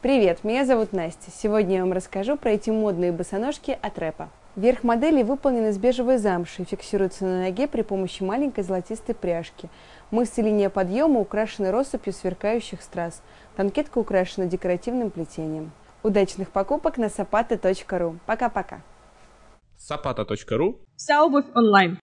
Привет, меня зовут Настя. Сегодня я вам расскажу про эти модные босоножки от Рэпа. Верх модели выполнен из бежевой замши и фиксируется на ноге при помощи маленькой золотистой пряжки. Мышцы и линия подъема украшены россыпью сверкающих страз. Танкетка украшена декоративным плетением. Удачных покупок на sapata.ru. Пока-пока. Sapata.ru. Вся обувь онлайн.